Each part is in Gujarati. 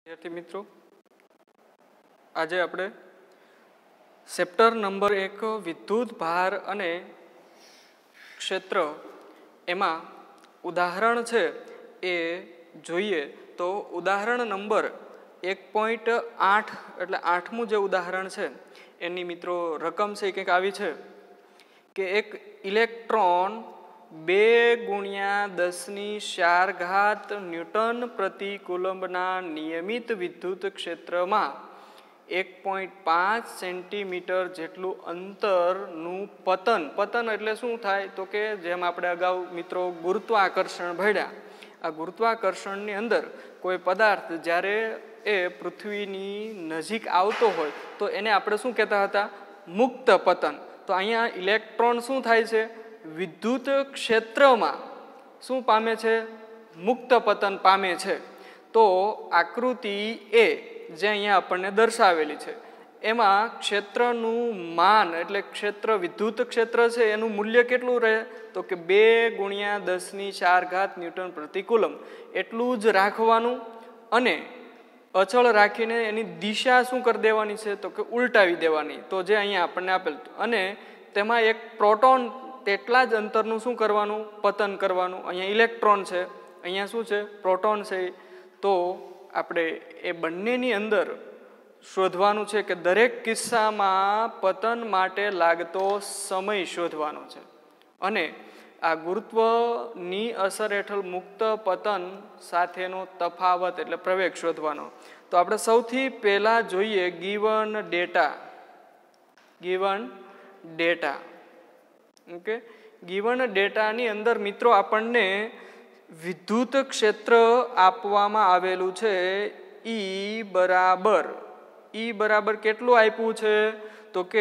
विद्यार्थी मित्रों, आज આપણે ચેપ્ટર નંબર 1 વિદ્યુત ભાર અને ક્ષેત્ર એમાં ઉદાહરણ છે એ જોઈએ તો ઉદાહરણ નંબર 1.8 એટલે 8મું જે ઉદાહરણ છે એની મિત્રો રકમ છે કંઈક આવી છે કે એક ઇલેક્ટ્રોન 2×10⁴ ન્યૂટન પ્રતિ કુલંબના નિયમિત વિદ્યુત ક્ષેત્રમાં 1.5 સેન્ટીમીટર જેટલું અંતરનું પતન એટલે શું થાય તો કે જેમ આપણે અગાઉ મિત્રો ગુરુત્વાકર્ષણ ભણ્યા, આ ગુરુત્વાકર્ષણની અંદર કોઈ પદાર્થ જ્યારે એ પૃથ્વીની નજીક આવતો હોય તો એને આપણે શું કહેતા હતા? મુક્ત પતન. તો અહીંયા ઇલેક્ટ્રોન શું થાય છે? વિદ્યુત ક્ષેત્રમાં શું પામે છે? મુક્ત પતન પામે છે. તો આકૃતિ એ જે અહીંયા આપણને દર્શાવેલી છે એમાં ક્ષેત્રનું માન એટલે ક્ષેત્ર વિદ્યુત ક્ષેત્ર છે એનું મૂલ્ય કેટલું રહે તો કે 2×10⁴ ન્યૂટન પ્રતિ કુલમ એટલું જ રાખવાનું અને અચળ રાખીને એની દિશા શું કરી દેવાની છે તો કે ઉલટાવી દેવાની. તો જે અહીંયા આપણને આપેલ અને તેમાં એક પ્રોટોન તેટલા જ અંતરનું શું કરવાનું? પતન કરવાનું. અહીંયા ઇલેક્ટ્રોન છે, અહીંયા શું છે? પ્રોટોન છે. તો આપણે એ બંનેની અંદર શોધવાનું છે કે દરેક કિસ્સામાં પતન માટે લાગતો સમય શોધવાનો છે અને આ ગુરુત્વની અસર હેઠળ મુક્ત પતન સાથેનો તફાવત એટલે પ્રવેગ શોધવાનો. તો આપણે સૌથી પહેલા જોઈએ ગિવન ડેટા. ઓકે, ગિવન ડેટાની અંદર મિત્રો આપણને વિદ્યુત ક્ષેત્ર આપવામાં આવેલું છે. ઈ બરાબર કેટલું આપ્યું છે તો કે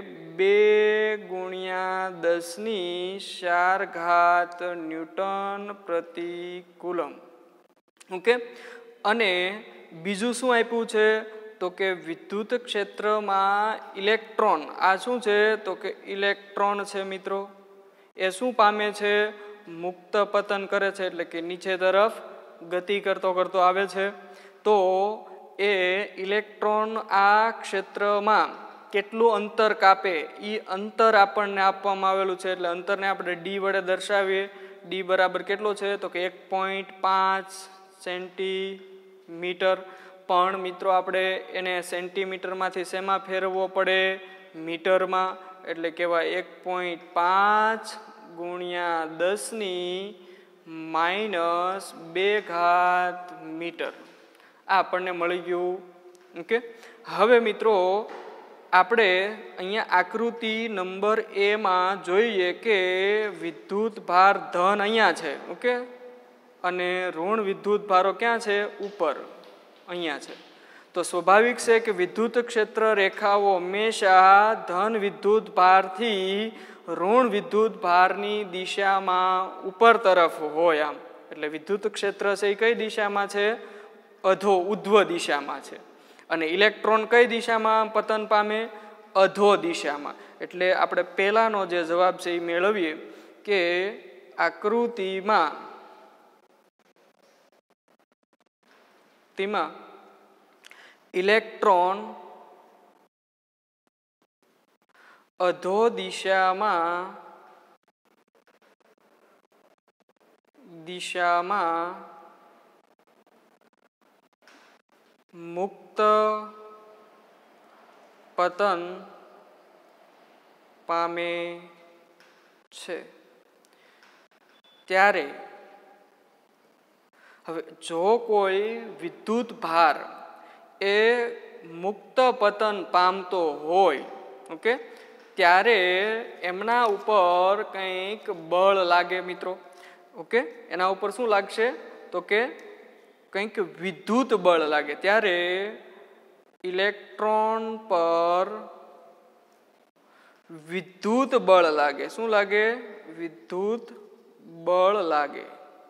2×10⁴ ન્યૂટન પ્રતિ કુલમ. ઓકે, અને બીજું શું આપ્યું છે તો કે વિદ્યુત ક્ષેત્રમાં ઇલેક્ટ્રોન, આ શું છે તો કે ઇલેક્ટ્રોન છે મિત્રો, એ શું પામે છે? મુક્ત પતન કરે છે એટલે કે નીચે તરફ ગતિ કરતો આવે છે. તો એ ઇલેક્ટ્રોન આ ક્ષેત્રમાં કેટલું અંતર કાપે એ અંતર આપણને આપવામાં આવેલું છે એટલે અંતરને આપણે ડી વડે દર્શાવીએ. ડી બરાબર કેટલો છે તો કે 1.5 સેન્ટીમીટર. પણ મિત્રો આપણે એને સેન્ટીમીટરમાંથી શેમાં ફેરવવો પડે? મીટરમાં. એટલે કહેવાય 1.5×10⁻² મીટર. આ આપણને મળી ગયું. ઓકે, હવે મિત્રો આપણે અહીંયા આકૃતિ નંબર એ માં જોઈએ કે વિદ્યુત ભાર ધન અહીંયા છે. ઓકે, અને ઋણ વિદ્યુત ભારો ક્યાં છે? ઉપર અહીંયા છે. તો સ્વાભાવિક છે કે વિદ્યુત ક્ષેત્ર રેખાઓ હંમેશા ધન વિદ્યુત ભારથી ઋણ વિદ્યુત ભારની દિશામાં ઉપર તરફ હોય. આમ એટલે વિદ્યુત ક્ષેત્ર છે એ કઈ દિશામાં છે? ઉધ્વ દિશામાં છે. અને ઇલેક્ટ્રોન કઈ દિશામાં પતન પામે? અધો દિશામાં. એટલે આપણે પહેલાનો જે જવાબ છે એ મેળવીએ કે આકૃતિમાં ઇલેક્ટ્રોન અધો દિશામાં મુક્ત પતન પામે છે. ત્યારે હવે જો કોઈ વિદ્યુત ભાર એ મુક્ત પતન પામતો હોય, ઓકે, ત્યારે એમના ઉપર કંઈક બળ લાગે મિત્રો. ઓકે, એના ઉપર શું લાગશે તો કે કંઈક વિદ્યુત બળ લાગે. ત્યારે ઇલેક્ટ્રોન પર વિદ્યુત બળ લાગે. શું લાગે? વિદ્યુત બળ લાગે.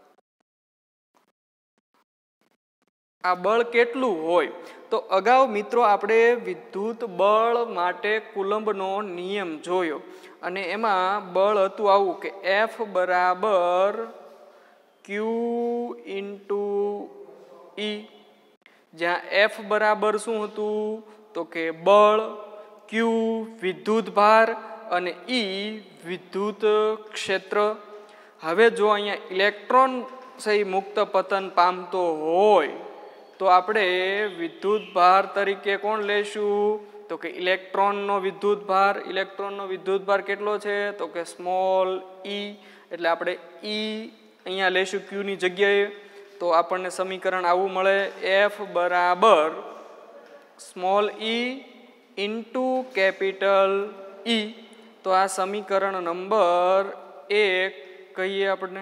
આ બળ કેટલું હોય? તો અગાઉ મિત્રો આપણે વિદ્યુત બળ માટે કુલંબનો નિયમ જોયો અને એમાં બળ હતું આવું કે F બરાબર Q × E જ્યાં એફ બરાબર શું હતું તો કે બળ, ક્યુ વિદ્યુત ભાર અને ઈ વિદ્યુત ક્ષેત્ર. હવે જો અહીંયા ઇલેક્ટ્રોન સહી મુક્ત પતન પામતો હોય તો આપણે વિદ્યુત ભાર તરીકે કોણ લેશું તો કે ઇલેક્ટ્રોનનો વિદ્યુત ભાર. ઇલેક્ટ્રોનનો વિદ્યુત ભાર કેટલો છે તો કે સ્મોલ ઈ, એટલે આપણે ઈ અહીંયા લેશું ક્યુ ની જગ્યાએ. તો આપણને સમીકરણ આવું મળે, એફ બરાબર small E into capital E. તો આ સમીકરણ નંબર 1 કહીએ આપણને.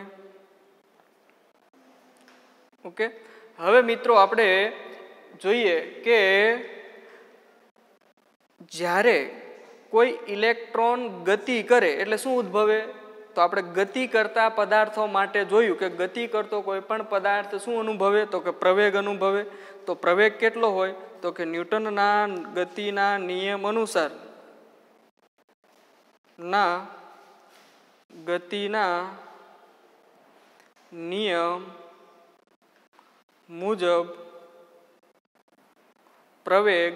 ઓકે, હવે મિત્રો આપણે જોઈએ કે જ્યારે કોઈ ઇલેક્ટ્રોન ગતિ કરે એટલે શું ઉદ્ભવે તો આપણે ગતિ કરતા પદાર્થો માટે જોયું કે ગતિ કરતો કોઈ પણ પદાર્થ શું અનુભવે તો કે પ્રવેગ અનુભવે. તો પ્રવેગ કેટલો હોય તો કે ન્યૂટનના ગતિના નિયમ અનુસાર ગતિના નિયમ મુજબ પ્રવેગ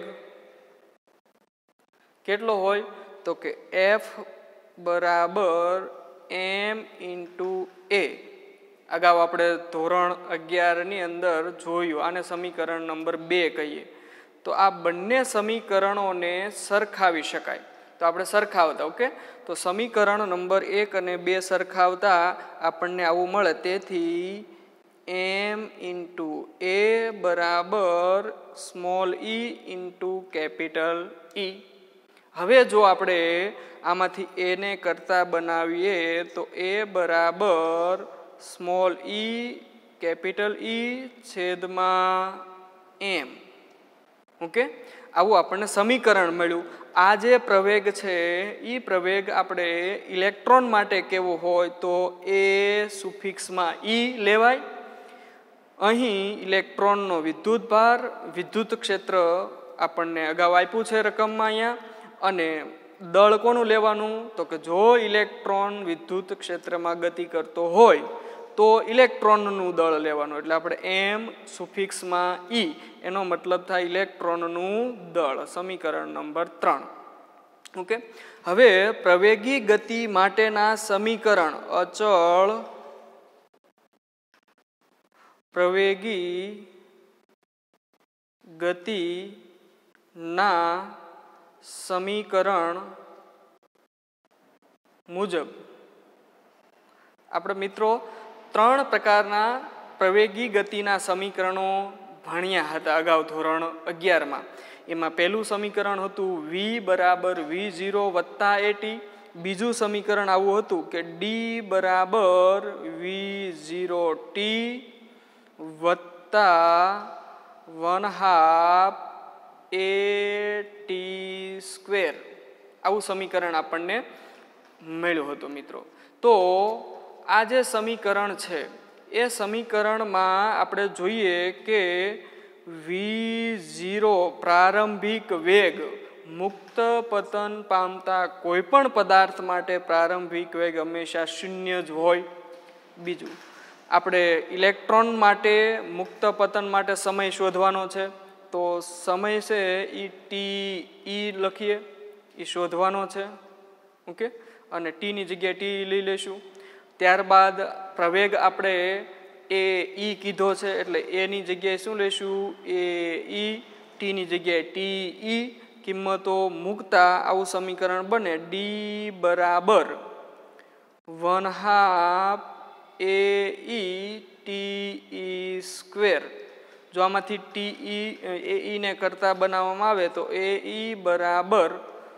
કેટલો હોય તો કે એફ બરાબર એમ ઇન્ટુ એ. અગાઉ આપણે ધોરણ 11 ની અંદર જોયું, આને સમીકરણ નંબર 2 કહીએ. તો આ બંને સમીકરણોને સરખાવી શકાય. તો આપણે સરખાવતા, ઓકે, તો સમીકરણ નંબર 1 અને 2 સરખાવતા આપણને આવું મળે. તેથી એમ ઇન્ટુ એ બરાબર small E into capital E. હવે જો આપણે આમાંથી એ ને કરતા બનાવીએ તો એ બરાબર સ્મોલ ઈ કેપિટલ ઈ છેદમાં એમ. ઓકે, આવું આપણને સમીકરણ મળ્યું. આ જે પ્રવેગ છે એ પ્રવેગ આપણે ઇલેક્ટ્રોન માટે કેવો હોય તો એ સુફિક્સમાં ઈ લેવાય. અહીં ઇલેક્ટ્રોનનો વિદ્યુત ભાર, વિદ્યુત ક્ષેત્ર આપણને અગાઉ આપ્યું છે રકમમાં અહીંયા. અને દળ કોનું લેવાનું તો કે જો ઇલેક્ટ્રોન વિદ્યુત ક્ષેત્રમાં ગતિ કરતો હોય તો ઇલેક્ટ્રોનનું દળ લેવાનું. એટલે આપણે એમ સુફિક્સમાં ઈ, એનો મતલબ થાય ઇલેક્ટ્રોનનું દળ. સમીકરણ નંબર 3. ઓકે, હવે પ્રવેગી ગતિ માટેના સમીકરણ અચળ પ્રવેગી ગતિના સમીકરણ મુજબ આપણે મિત્રો 3 પ્રકારના પ્રવેગી ગતિના સમીકરણો ભણ્યા હતા અગાઉ ધોરણ 11માં. એમાં પહેલું સમીકરણ હતું v બરાબર v0 વત્તા at. બીજું સમીકરણ આવું હતું કે d બરાબર v0t વત્તા 1/2 at². આવું સમીકરણ આપણને મળ્યું હતું મિત્રો. તો આ જે સમીકરણ છે એ સમીકરણમાં આપણે જોઈએ કે v0 પ્રારંભિક વેગ મુક્ત પતન પામતા કોઈ પણ પદાર્થ માટે પ્રારંભિક વેગ હંમેશા 0 જ હોય. બીજું, આપણે ઇલેક્ટ્રોન માટે મુક્ત પતન માટે સમય શોધવાનો છે. તો સમય છે એ ટી લખીએ, એ શોધવાનો છે. ઓકે, અને ટી ની જગ્યાએ ટી લઈ લેશું. ત્યારબાદ પ્રવેગ આપણે એ ઈ કીધો છે એટલે એ ની જગ્યાએ શું લેશું એ ઈ, ટી ની જગ્યાએ ટી ઈ. કિંમતો મૂકતા આવું સમીકરણ બને ડી બરાબર 1/2 AE/TE². જો આમાંથી ટી ને કરતા બનાવવામાં આવે તો એ બરાબર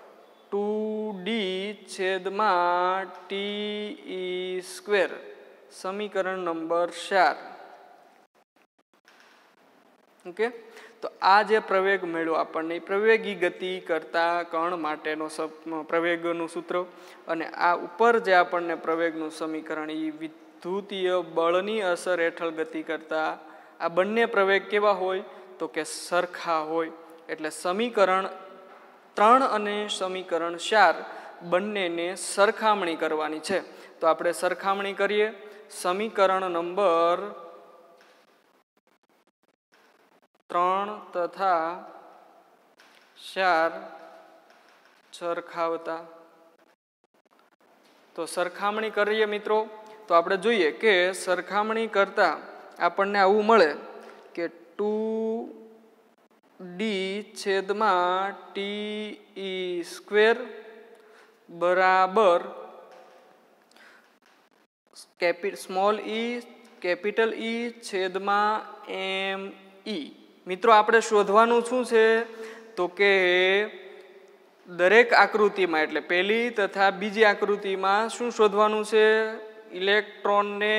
2D/TE². સમીકરણ નંબર 4. ઓકે, તો આ જે પ્રવેગ મળ્યો આપણને પ્રવેગી ગતિ કરતા કણ માટેનો પ્રવેગનું સૂત્ર. અને આ ઉપર જે આપણને પ્રવેગનું સમીકરણ એ વિદ્યુતીય બળની અસર હેઠળ ગતિ કરતા આ બંને પ્રવેગ કેવા હોય તો કે સરખા હોય. એટલે સમીકરણ 3 અને સમીકરણ 4 બંનેને સરખામણી કરવાની છે. તો આપણે સરખામણી કરીએ. સમીકરણ નંબર 3 તથા 4 સરખાવતા. તો સરખામણી કરીએ મિત્રો તો આપણે જોઈએ કે સરખામણી કરતા આપણને આવું મળે કે 2d છેદમાં te સ્ક્વેર બરાબર સ્મોલ e કેપિટલ E છેદમાં me. મિત્રો આપણે શોધવાનું શું છે તો કે દરેક આકૃતિમાં એટલે પહેલી તથા બીજી આકૃતિમાં શું શોધવાનું છે? ઇલેક્ટ્રોનને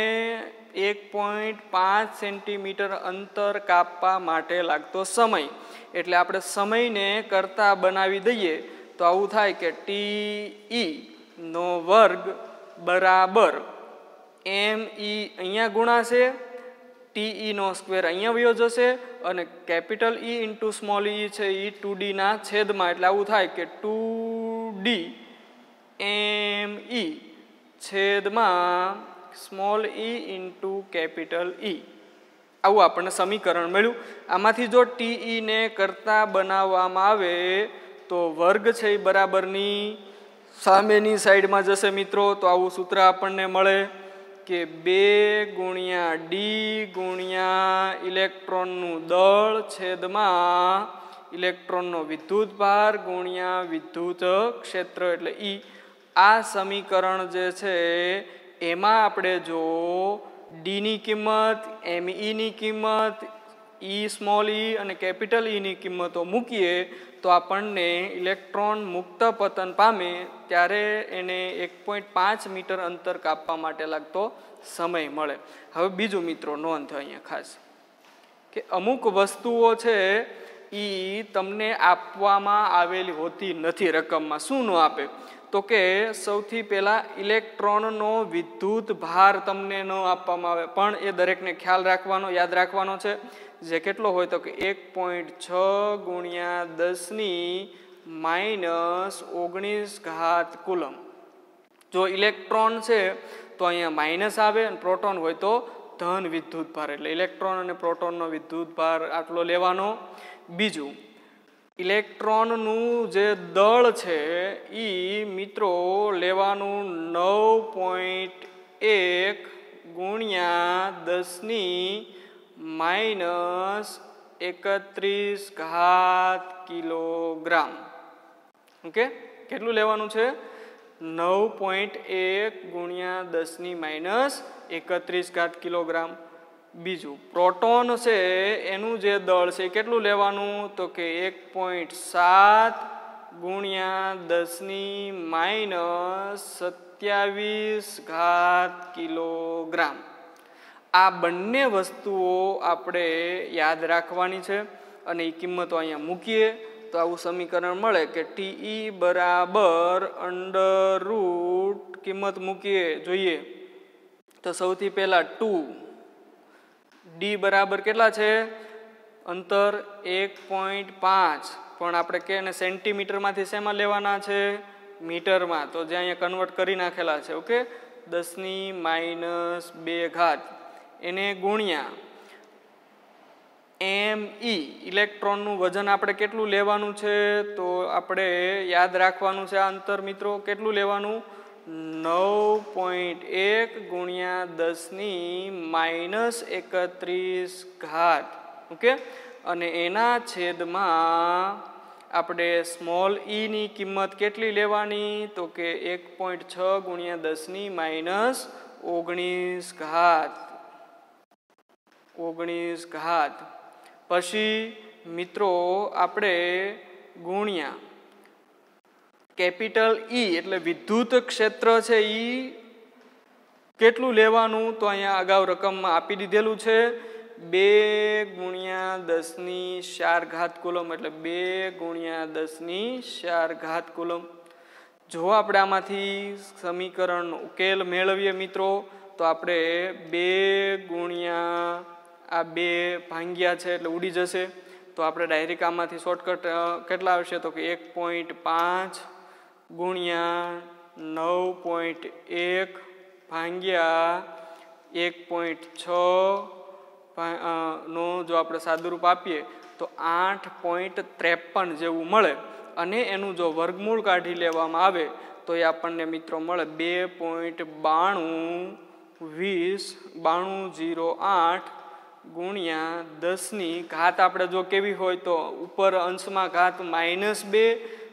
1.5 સેન્ટીમીટર અંતર કાપવા માટે લાગતો સમય. એટલે આપણે સમયને કરતા બનાવી દઈએ તો આવું થાય કે te નો વર્ગ બરાબર me અહીંયા ગુણાશે, te નો સ્ક્વેર અહીંયા વયો જશે અને capital E into small e છે એ 2d ના છેદમાં. એટલે આવું થાય કે 2d me છેદમાં small e into capital E. આવું આપણને સમીકરણ મળ્યું. આમાંથી જો te ને કરતા બનાવવામાં આવે તો વર્ગ છે એ બરાબરની સામેની સાઈડમાં જશે મિત્રો. તો આવું સૂત્ર આપણને મળે કે 2 ગુણ્યા d ગુણ્યા ઇલેક્ટ્રોનનું દળ છેદમાં ઇલેક્ટ્રોનનો વિદ્યુત ભાર ગુણ્યા વિદ્યુત ક્ષેત્ર એટલે E. આ સમીકરણ જે છે એમાં આપણે જો d ની કિંમત, me ની કિંમત, E સ્મોલ e અને કેપિટલ E ની કિંમતો મૂકીએ તો આપણને ઇલેક્ટ્રોન મુક્ત પતન પામે ત્યારે એને 1.5 મીટર અંતર કાપવા માટે લાગતો સમય મળે. હવે બીજું મિત્રો નોંધ અહીંયા ખાસ કે અમુક વસ્તુઓ છે એ તમને આપવામાં આવેલી હોતી નથી રકમમાં. શું ન આપે તો કે સૌથી પહેલાં ઇલેક્ટ્રોનનો વિદ્યુત ભાર તમને ન આપવામાં આવે પણ એ દરેકને ખ્યાલ રાખવાનો, યાદ રાખવાનો છે. જે કેટલો હોય તો કે 1.6 ગુણ્યા 10⁻⁻⁹ કુલમ. જો ઇલેક્ટ્રોન છે તો અહીંયા માઇનસ આવે અને પ્રોટોન હોય તો ધન વિદ્યુત ભાર. એટલે ઇલેક્ટ્રોન અને પ્રોટોનનો વિદ્યુત ભાર આટલો લેવાનો. બીજું ઇલેક્ટ્રોનનું જે દળ છે એ મિત્રો લેવાનું 9.1 ગુણ્યા 10⁻31 કિલોગ્રામ. ઓકે, કેટલું લેવાનું છે? 9.1 ગુણ્યા 10⁻31 કિલોગ્રામ. બીજું પ્રોટોન છે એનું જે દળ છે કેટલું લેવાનું તો કે 1.7 ગુણ્યા 10⁻27 કિલોગ્રામ. આ બંને વસ્તુઓ આપણે યાદ રાખવાની છે અને એ કિંમતો અહીંયા મૂકીએ તો આવું સમીકરણ મળે કે te બરાબર √ કિંમત મૂકીએ જોઈએ તો સૌથી પહેલા 2, d બરાબર કેટલા છે અંતર 1.5 પણ આપણે કે એને સેન્ટીમીટરમાંથી શેમાં લેવાના છે? મીટરમાં. તો જે અહીંયા કન્વર્ટ કરી નાખેલા છે. ઓકે, 10⁻². એને ગુણ્યા me ઇલેક્ટ્રોનનું વજન આપણે કેટલું લેવાનું છે તો આપણે યાદ રાખવાનું છે આ અંતર મિત્રો કેટલું લેવાનું 9.1 ગુણ્યા 10⁻31. ઓકે, અને એના છેદમાં આપણે સ્મોલ e ની કિંમત કેટલી લેવાની તો કે 1.6 ગુણ્યા 10⁻19. પછી મિત્રો આપણે ગુણ્યા કેપિટલ E એટલે વિદ્યુત ક્ષેત્ર છે એ કેટલું લેવાનું તો અહીંયા અગાઉ રકમમાં આપી દીધેલું છે 2 ગુણ્યા 10⁴ કુલમ એટલે 2 ગુણ્યા 10⁴ કુલમ. જો આપણે આમાંથી સમીકરણનો ઉકેલ મેળવીએ મિત્રો તો આપણે 2 ગુણ્યા આ 2 ભાંગ્યા છે એટલે ઉડી જશે. તો આપણે ડાયરેક્ટ આમાંથી શોર્ટકટ કેટલા આવશે તો કે 1.5 ગુણ્યા 9.1 ભાંગ્યા 1.6 નો જો આપણે સાદુરૂપ આપીએ તો 8.53 જેવું મળે અને એનું જો વર્ગમૂળ કાઢી લેવામાં આવે તો એ આપણને મિત્રો મળે 2.9208 ગુણ્યા 10 ઘાત આપણે જો કેવી હોય તો ઉપર અંશમાં ઘાત -2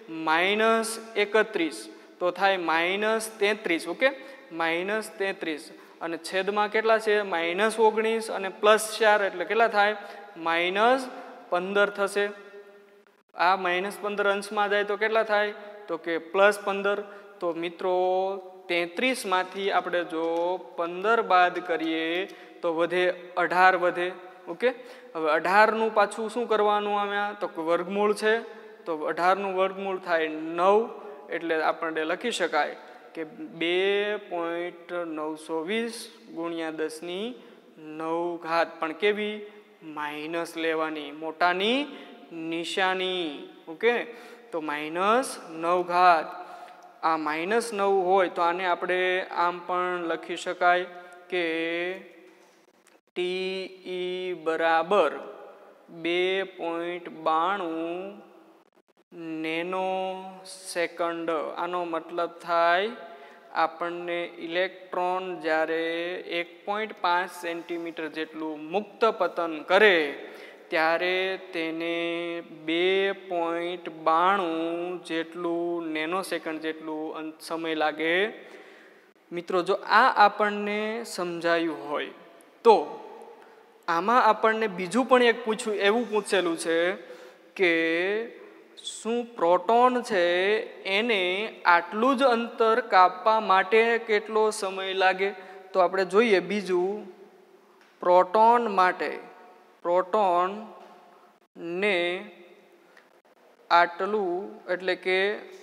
-31 તો થાય -33. ઓકે, -33 અને છેદમાં કેટલા છે -19 અને +4 એટલે કેટલા થાય -15 થશે. આ -15 અંશમાં જાય તો કેટલા થાય તો કે +15. તો મિત્રો 33 માંથી આપણે જો 15 બાદ કરીએ તો વધે 18 વધે. ઓકે, હવે 18 નું પાછું શું કરવાનું આમાં તો વર્ગમૂળ છે તો 18 નું વર્ગમૂળ થાય 9 એટલે આપણે લખી શકાય કે 2.920 ગુણ્યા 10⁹ પણ કેવી માઇનસ લેવાની, મોટાની નિશાની. ઓકે, તો -9. આ -9 હોય તો આને આપણે આમ પણ લખી શકાય કે TE બરાબર 2.92 નેનોસેકન્ડ. આનો મતલબ થાય આપણને ઇલેક્ટ્રોન જ્યારે 1.5 સેન્ટીમીટર જેટલું મુક્ત પતન કરે ત્યારે તેને 2.92 જેટલું નેનોસેકન્ડ જેટલું સમય લાગે. મિત્રો જો આ આપણને સમજાયું હોય તો આમાં આપણને બીજું પણ એક એવું પૂછેલું છે કે શું પ્રોટોન છે એને આટલું જ અંતર કાપવા માટે કેટલો સમય લાગે. તો આપણે જોઈએ બીજું પ્રોટોન માટે. પ્રોટોન ને આટલું એટલે કે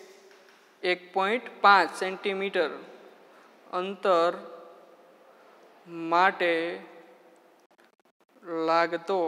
1.5 સેન્ટીમીટર અંતર માટે લાગતો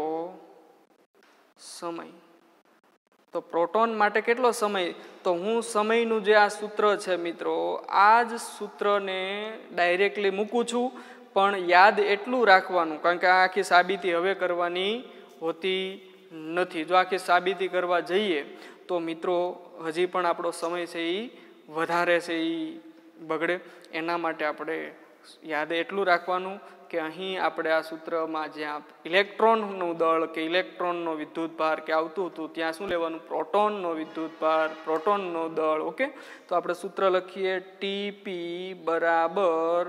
સમય. તો પ્રોટોન માટે કેટલો સમય તો હું સમયનું જે આ સૂત્ર છે મિત્રો આ જ સૂત્રને ડાયરેક્ટલી મૂકું છું પણ યાદ એટલું રાખવાનું કારણ કે આ આખી સાબિતી હવે કરવાની હોતી નથી. જો આખી સાબિતી કરવા જઈએ તો મિત્રો હજી પણ આપણો સમય છે એ વધારે છે એ બગડે. એના માટે આપણે યાદ એટલું રાખવાનું કે અહીં આપણે આ સૂત્રમાં જ્યાં ઇલેક્ટ્રોનનું દળ કે ઇલેક્ટ્રોનનો વિદ્યુતભાર કે આવતું હતું ત્યાં શું લેવાનું પ્રોટોનનો વિદ્યુતભાર પ્રોટોનનો દળ. ઓકે, તો આપણે સૂત્ર લખીએ TP બરાબર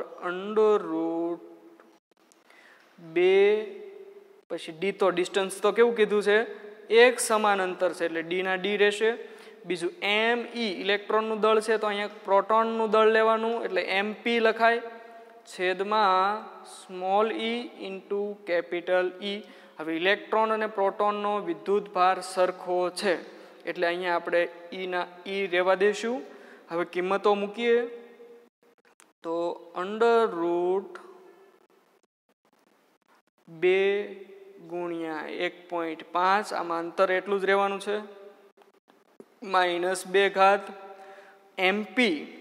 √2 પછી D તો ડિસ્ટન્સ તો કેવું કીધું છે એક સમાન અંતર છે એટલે D ના D રહેશે. બીજું ME ઇલેક્ટ્રોનનું દળ છે તો અહીંયા પ્રોટોનનું દળ લેવાનું એટલે MP લખાય છેદમાં small e into capital E. હવે ઇલેક્ટ્રોન અને પ્રોટોનનો વિદ્યુતભાર સરખો છે એટલે અહીંયા આપણે E રહેવા દઈશું. હવે કિંમતો મૂકીએ તો √2 ગુણ્યા 1.5 આમાં અંતર એટલું જ રહેવાનું છે -2 MP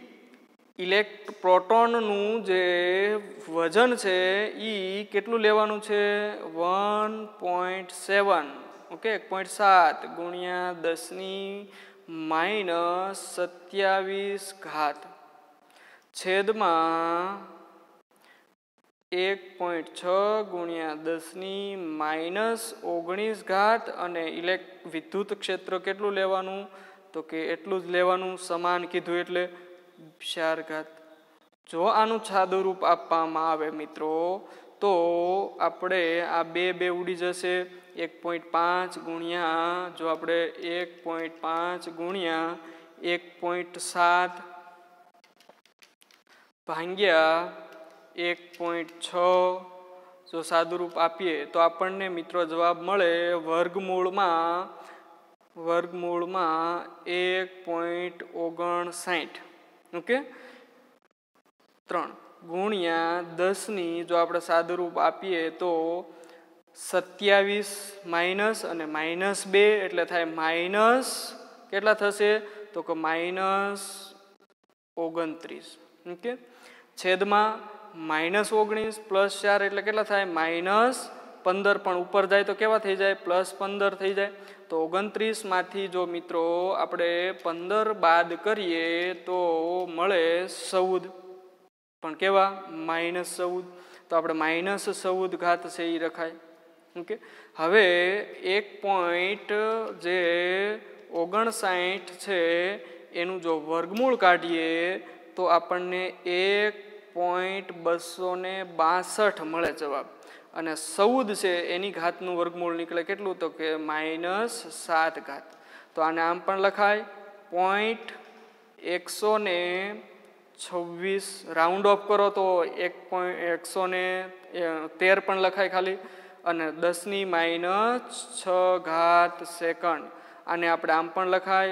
પ્રોટોનનું જે વજન છે એ કેટલું લેવાનું છે 1.7. ઓકે, 1.7 ગુણ્યા 10⁻27 છેદમાં 1.6 ગુણ્યા 10⁻19 અને વિદ્યુત ક્ષેત્ર કેટલું લેવાનું તો કે એટલું જ લેવાનું સમાન કીધું એટલે 4. જો આનું સાદું રૂપ આપવામાં આવે મિત્રો તો આપણે આ બે ઉડી જશે 1.5 ગુણ્યા જો આપણે 1.5 ગુણ્યા 1.7 ભાગ્યા 1.6 જો સાદું રૂપ આપીએ તો આપણને મિત્રો જવાબ મળે વર્ગમૂળમાં 1.59. ઓકે, 3 ગુણ્યા 10 જો આપણે સાદું રૂપ આપીએ તો 27 માઇનસ અને -2 એટલે થાય માઇનસ કેટલા થશે તો કે -29. ઓકે, છેદમાં -19 + 4 એટલે કેટલા થાય 15 પણ ઉપર જાય તો કેવા થઈ જાય +15 થઈ જાય તો 29 માંથી જો મિત્રો આપણે 15 બાદ કરીએ તો મળે 14 પણ કેવા -14 તો આપણે -14 ઘાત છે એ રખાય ઓકે હવે એક પોઈન્ટ જે 59 છે એનું જો વર્ગમૂળ કાઢીએ તો આપણને 1.262 મળે જવાબ અને 14 છે એની ઘાતનું વર્ગમૂળ નીકળે કેટલું તો કે -7 ઘાત તો આને આમ પણ લખાય 126 રાઉન્ડ ઓફ કરો તો 113 પણ લખાય ખાલી અને 10⁻6 ઘાત સેકન્ડ આને આપણે આમ પણ લખાય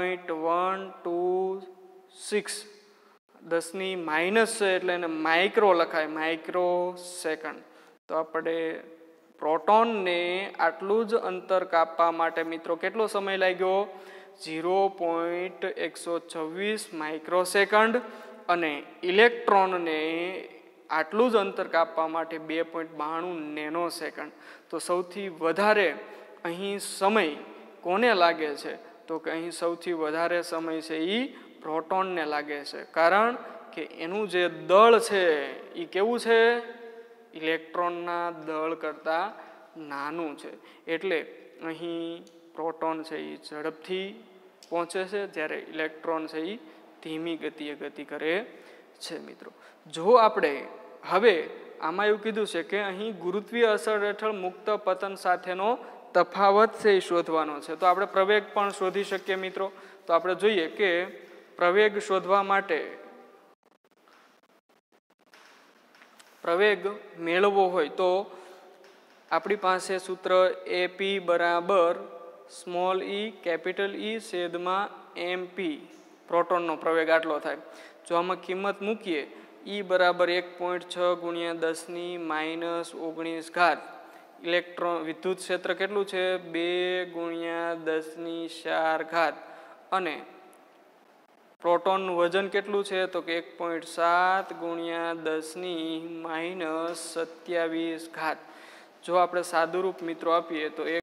0.126 10⁻ છે એટલે એને માઇક્રો લખાય માઇક્રો સેકન્ડ તો આપણે પ્રોટોનને આટલું જ અંતર કાપવા માટે મિત્રો કેટલો સમય લાગ્યો 0.126 માઇક્રોસેકન્ડ અને ઇલેક્ટ્રોનને આટલું જ અંતર કાપવા માટે 2.92 નેનો સેકન્ડ તો સૌથી વધારે અહીં સમય કોને લાગે છે તો કે અહીં સૌથી વધારે સમય છે એ પ્રોટોનને લાગે છે કારણ કે એનું જે દળ છે એ કેવું છે ઇલેક્ટ્રોનના દળ કરતાં નાનું છે એટલે અહીં પ્રોટોન છે એ ઝડપથી પહોંચે છે જ્યારે ઇલેક્ટ્રોન છે એ ધીમી ગતિએ ગતિ કરે છે મિત્રો જો આપણે હવે આમાં એવું કીધું છે કે અહીં ગુરુત્વીય અસર હેઠળ મુક્ત પતન સાથેનો તફાવત છે એ શોધવાનો છે તો આપણે પ્રવેગ પણ શોધી શકીએ મિત્રો તો આપણે જોઈએ કે પ્રવેગ શોધવા માટે પ્રવેગ મેળવવો હોય તો આપણી પાસે સૂત્ર AP બરાબર સ્મોલ e કેપિટલ E છેદમાં MP પ્રોટોનનો પ્રવેગ આટલો થાય જો આમાં કિંમત મૂકીએ E બરાબર 1.6 × 10⁻19 ઘાત ઇલેક્ટ્રોન વિદ્યુત ક્ષેત્ર કેટલું છે 2 × 10⁴ ઘાત અને પ્રોટોનનું વજન કેટલું છે તો કે 1.7 × 10⁻27 ઘાત જો આપણે સાદુરૂપ મિત્રો આપીએ તો 1